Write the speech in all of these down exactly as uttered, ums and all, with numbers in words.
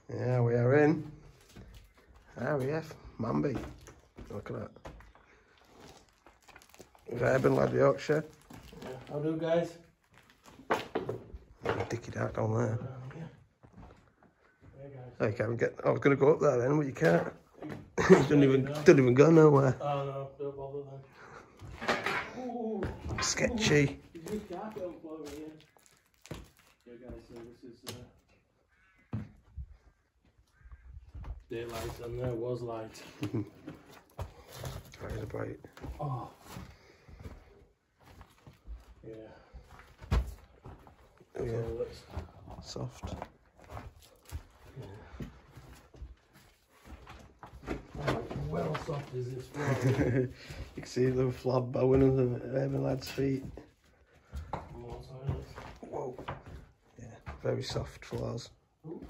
Yeah, we are in R A F Mamby. Look at that. Urban lad, Yorkshire. Yeah, how do guys? Dicky dark down there. Um, yeah. Yeah, guys. Oh, you can't get. I was going to go up there then, but you can't. You don't even, no. don't even go nowhere. Oh no, don't bother then. Ooh. Sketchy. Ooh. There's a carpet on the floor over here. Yeah, guys, so this is uh, daylight, and there was light. Eyes are bright. Oh. Yeah. Oh, yeah. So let's... Soft. How well soft is this floor? You can see the flab bowing of the urban lad's feet. More silence. Whoa. Yeah, very soft floors. Ooh.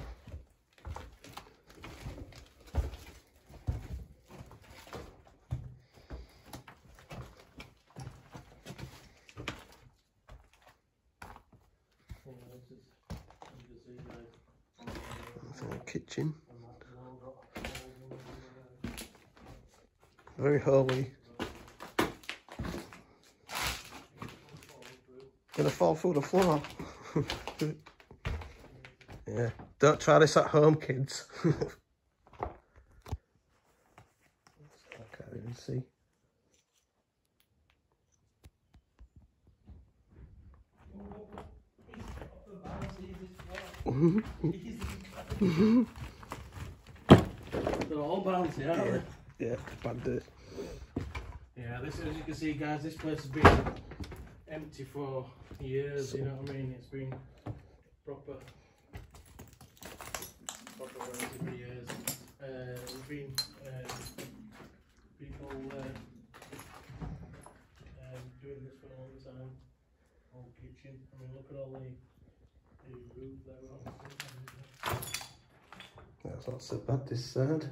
Kitchen. Very holy. Gonna fall through the floor. Yeah, don't try this at home, kids. I can't even see. They're all bouncy, aren't Yeah, they? yeah, bad dirt. Yeah, this, as you can see, guys, this place has been empty for years. You know what I mean? It's been proper, proper empty for years. Uh, there's been uh, people uh, um, doing this for a long time. Whole kitchen. I mean, look at all the, the roof there on. That's not so bad this side.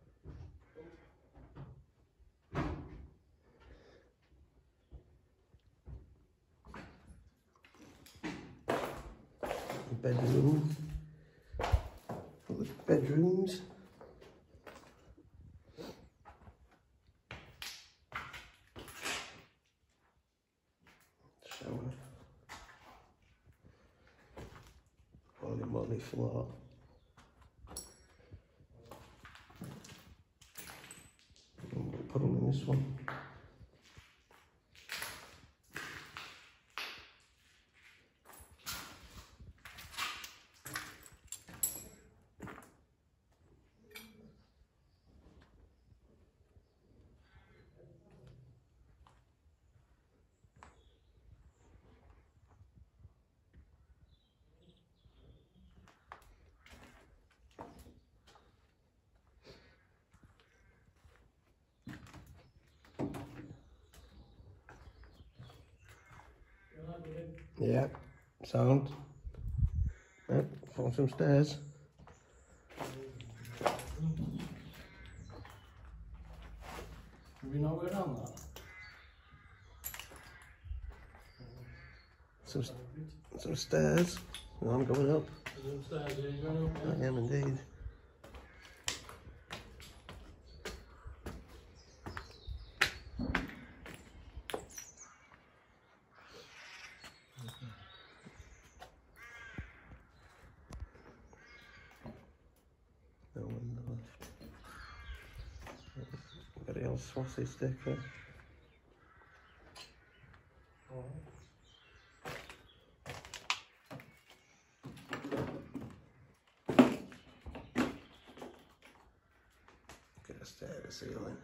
Bedroom. All the bedrooms. Shower. Holy moly floor. Put them in this one. Yeah, sound. Yep, found some stairs. Do we know where on that? Some, some stairs. Oh, I'm going up. Upstairs, are you going up? I am indeed. No window left. Very old swassy sticker. Get a stair to the ceiling.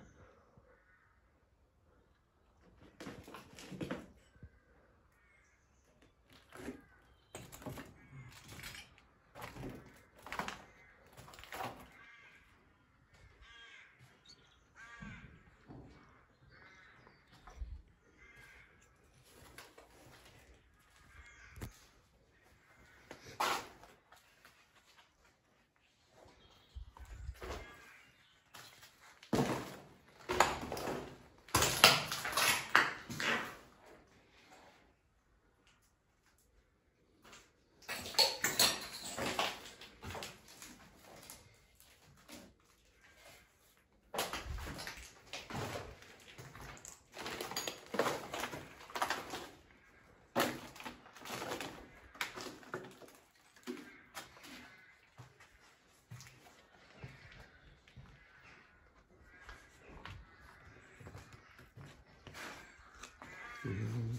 Mm.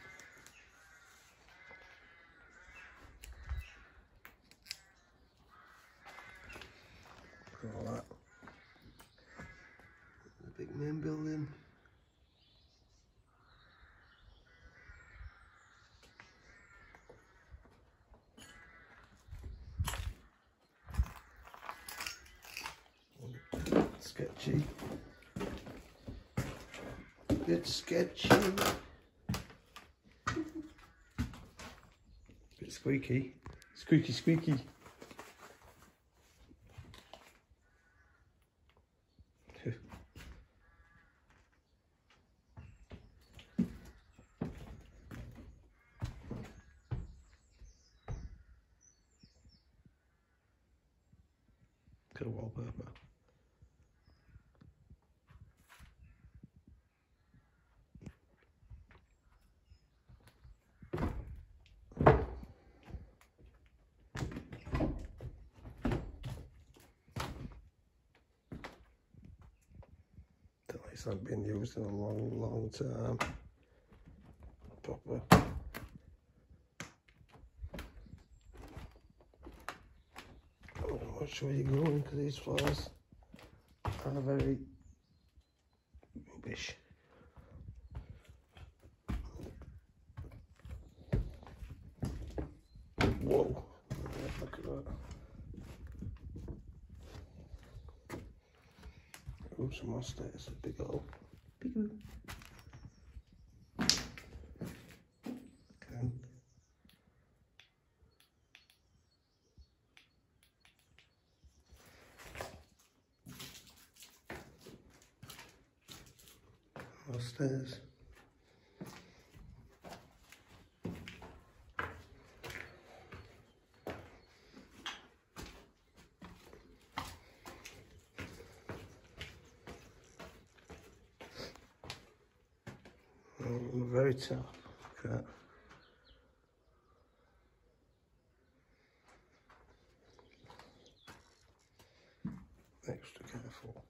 All that. The big main building. Sketchy. It's sketchy. Bit squeaky. Squeaky, squeaky. Good wallpaper. It's not been used in a long, long time. Proper. I'm not sure you're going because these floors are very rubbish. Whoa! Look at that. Oh, some more stairs. Big old. Big old. Okay. More stairs. On the very top, look at that. Extra careful.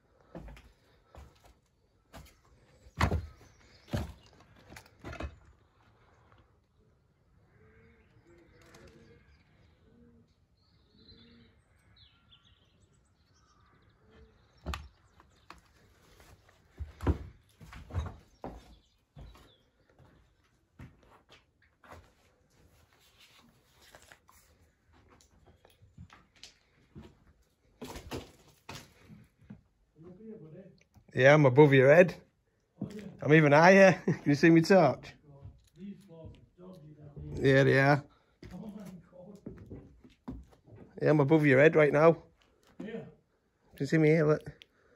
Yeah, I'm above your head. Oh, yeah. I'm even higher. Can you see me torch? These floors are dodgy down here. Yeah, they are. Oh my God. Yeah, I'm above your head right now. Yeah. Can you see me here? Look.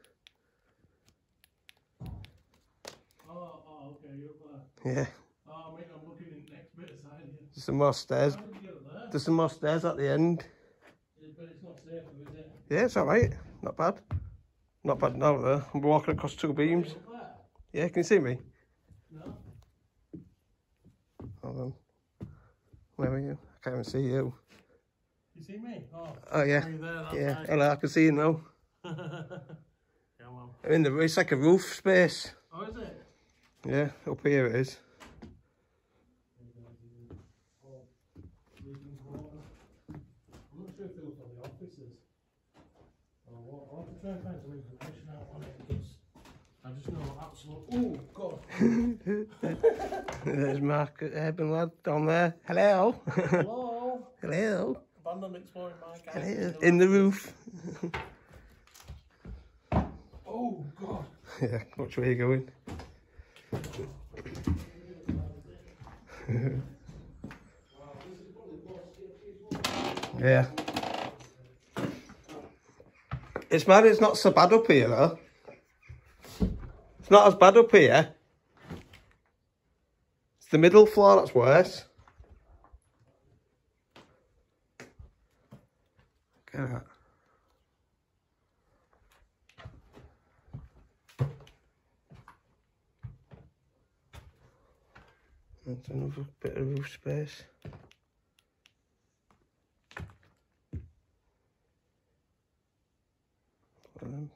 Oh, oh, okay, you're up there. Yeah. Oh, mate, I'm looking in the next bit of side here. There's some more stairs. How did you get up there? There's some more stairs at the end. Yeah, but it's not safe, is it? Yeah, it's alright. Not bad. Not bad now though. I'm walking across two beams. Yeah, can you see me? No. Hold on. Where are you? I can't even see you. You see me? Oh, oh yeah. Are you there? That's yeah. Nice. Hello, I can see you now. Yeah, well. I'm in the, it's like a roof space. Oh, is it? Yeah, up here it is. I'm not sure if it was on the offices. I'll have to try and find some information out on it because I just know absolutely. Oh God! There's Mark Urban lad down there. Hello. Hello. Hello. Abandoned exploring my guy. Hello. In the roof. Oh God! Yeah. Watch where you're going. Yeah. It's mad, it's not so bad up here though. It's not as bad up here. It's the middle floor that's worse. Look at that. That's another bit of roof space. Um,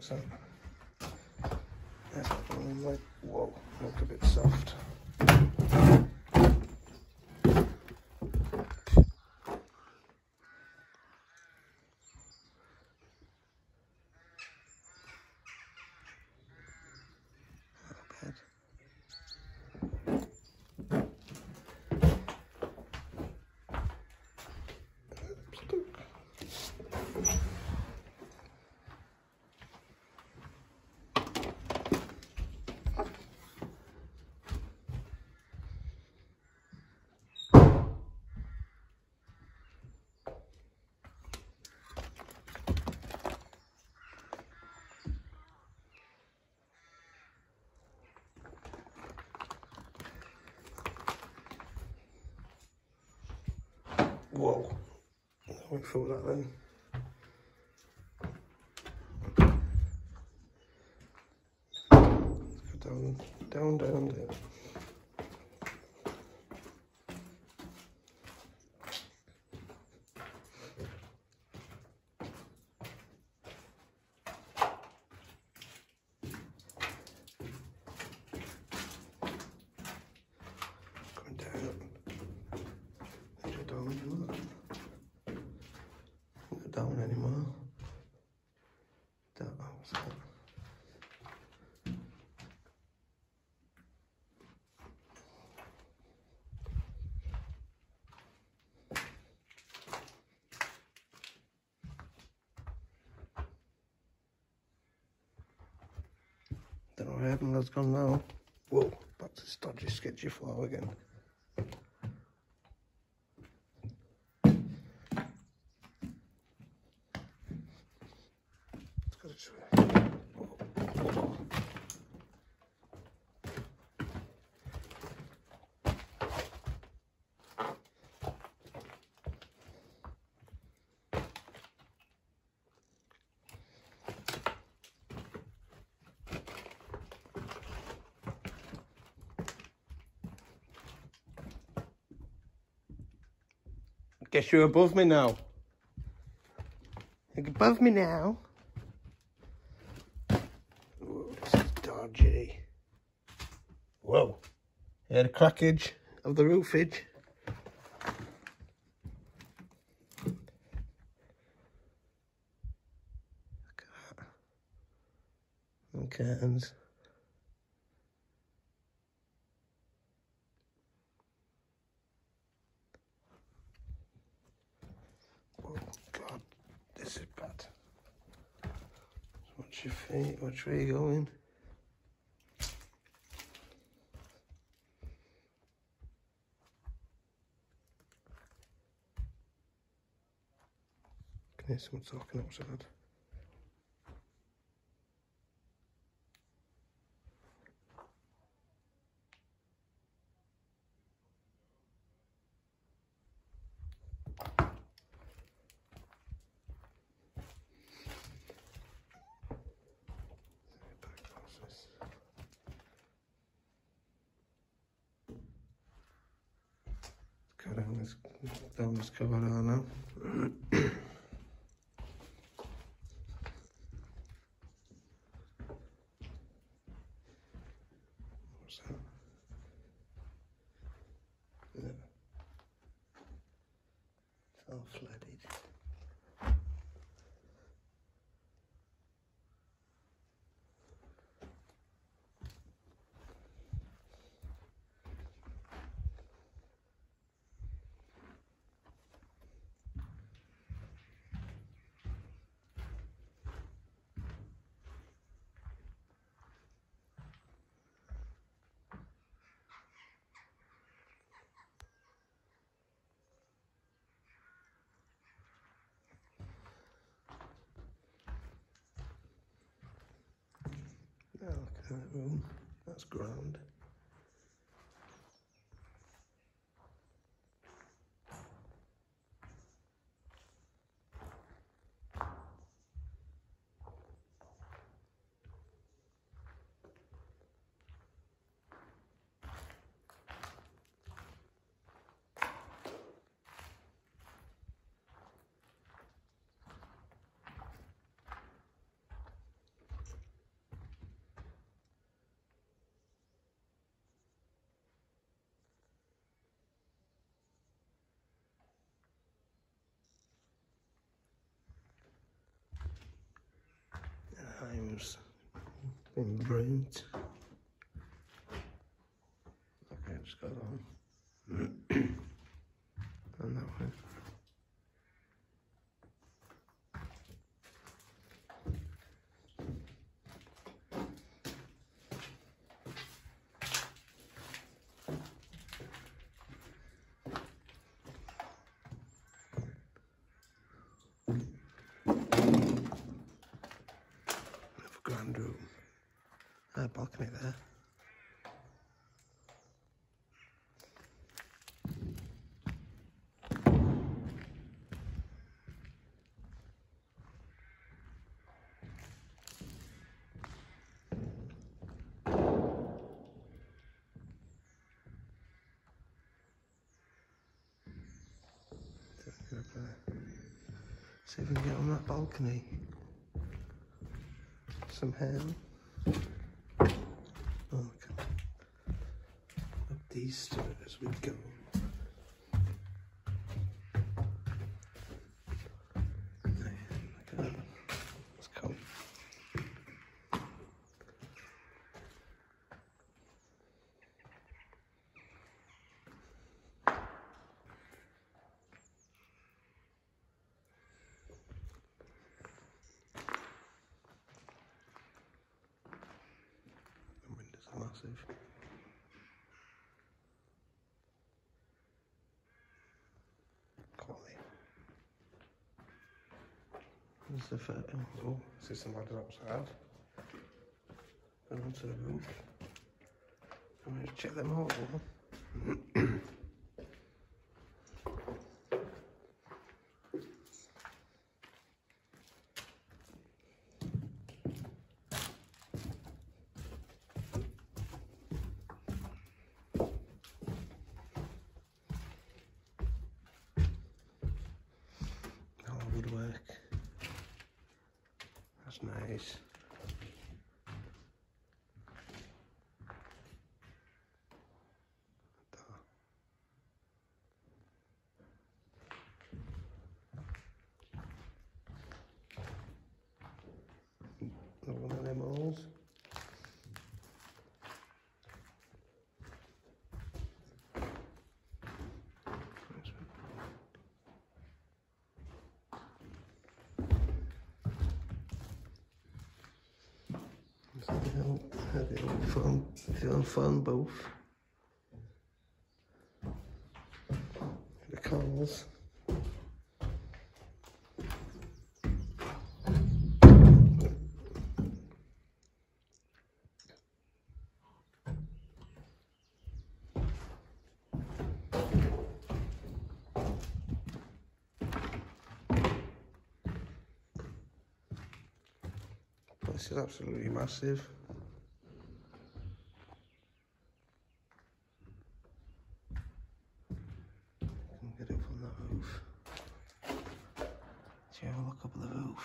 What's that? That's like, whoa, looked a bit soft. Whoa, I went through that then. Let's go down, down, down, down. Going down. Don't down anymore. Not down anymore. Down, what's that? Don't know where everything has gone now. Whoa, back to stodgy, sketchy flow again. Let's go this way. Whoa, whoa. Guess you're above me now. You're above me now. Whoa, this is dodgy. Whoa. You had a crackage of the roofage. Look at that. And curtains. God, this is bad. Watch your feet, watch where you're going. Can hear someone talking outside. Go down this, down this corridor now. What's that? Yeah. It's all flooded. Oh, look at that room. That's grand. Been broomed. Okay, just got on. And that way. Another grand room. A balcony there. See if we can get on that balcony somehow. Oh, okay. Up these stairs we go. Man, look at that. That's cool. Massive. Quality. There's the photo. Oh, see some ladders outside. Going onto the roof. I'm going to check them out. Woodwork. That's nice. Another one of them holes. The old, the old phone, the old phone booth. The calls. This is absolutely massive. Can get up on that roof. See, have a look up at the roof.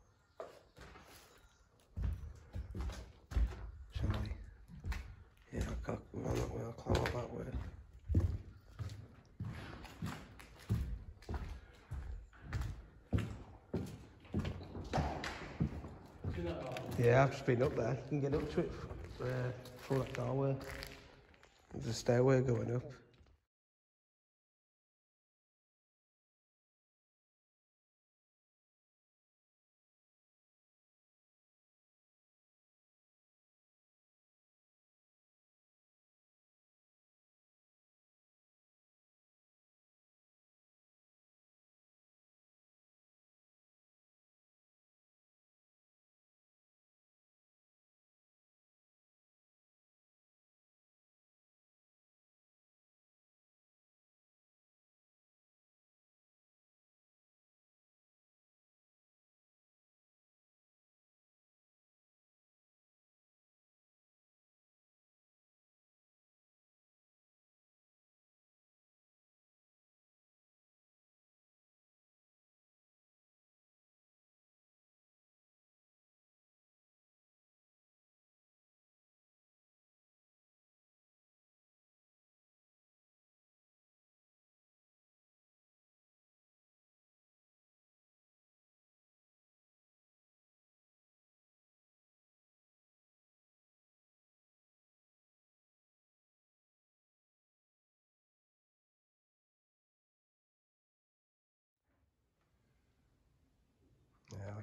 Shall we? Yeah, I can't go around that way, I'll climb up that way. Yeah, I've just been up there. You can get up to it uh, through that doorway. There's a stairway going up.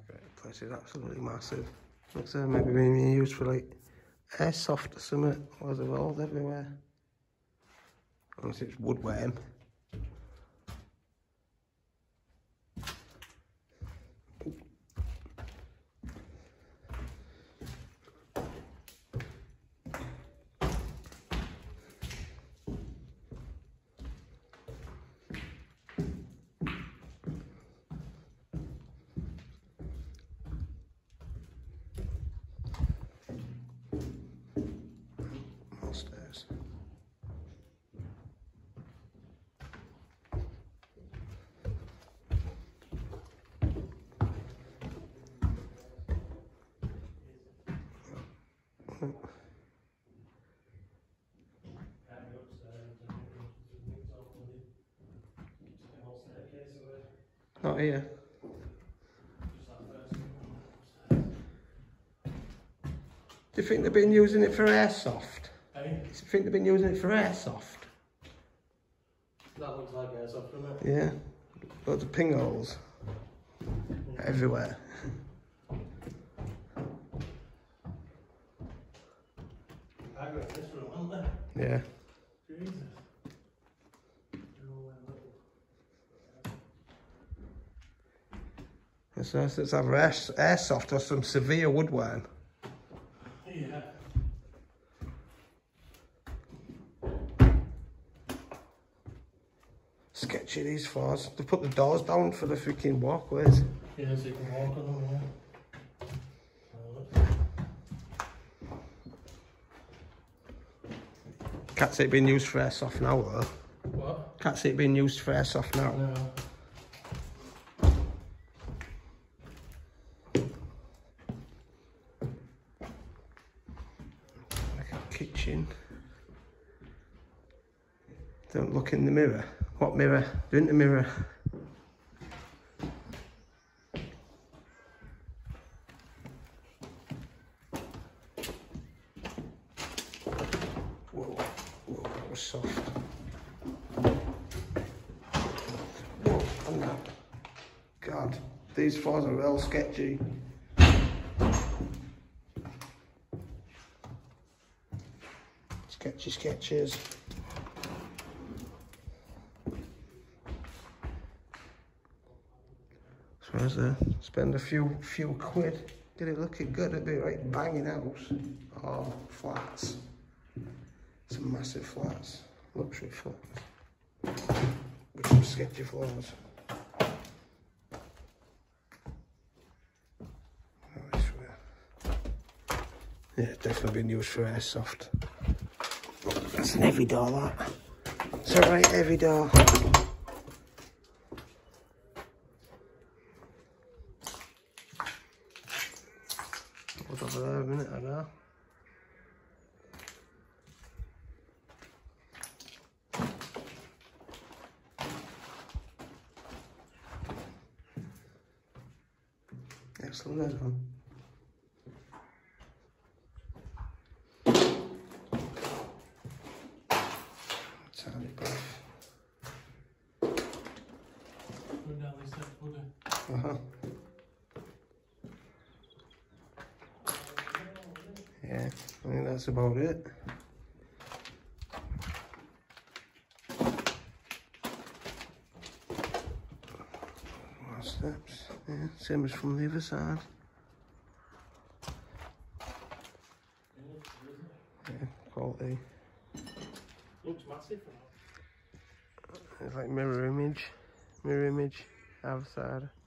The place is absolutely massive. Looks like maybe being used for like airsoft or something. Loads of holes everywhere. Unless it's woodworm. Stairs. Not here. Do you think they've been using it for airsoft? Hey? Do you think they've been using it for airsoft? That looks like airsoft, doesn't it? Yeah. Loads of ping holes. Mm. Everywhere. I got this room, haven't they? Yeah. Jesus. So let's have air, airsoft or some severe woodworm. Yeah. Sketchy these floors. They put the doors down for the freaking walkways. Yeah, so you can walk on them, yeah. Can't see it being used for airsoft now though. What? Can't see it being used for airsoft now. No. Like a kitchen. Don't look in the mirror. What mirror? They're in the mirror. Whoa, whoa, that was soft. Whoa, and that. God, these floors are real sketchy. Sketchy sketches. So as I spend a few few quid, get it looking good, it'd be right banging house. Oh, flats. Some massive flats. Luxury flats. With some sketchy floors. Yeah, definitely been used for airsoft. That's an heavy door, that. It's a right heavy door. Hold over there a minute, I know. Excellent, there's one. Tiny bath. Go down these steps, would you? Uh-huh. Yeah, I think that's about it. More steps, yeah, same as from the other side. Yeah, quality. Looks massive. It's like mirror image, mirror image, other side.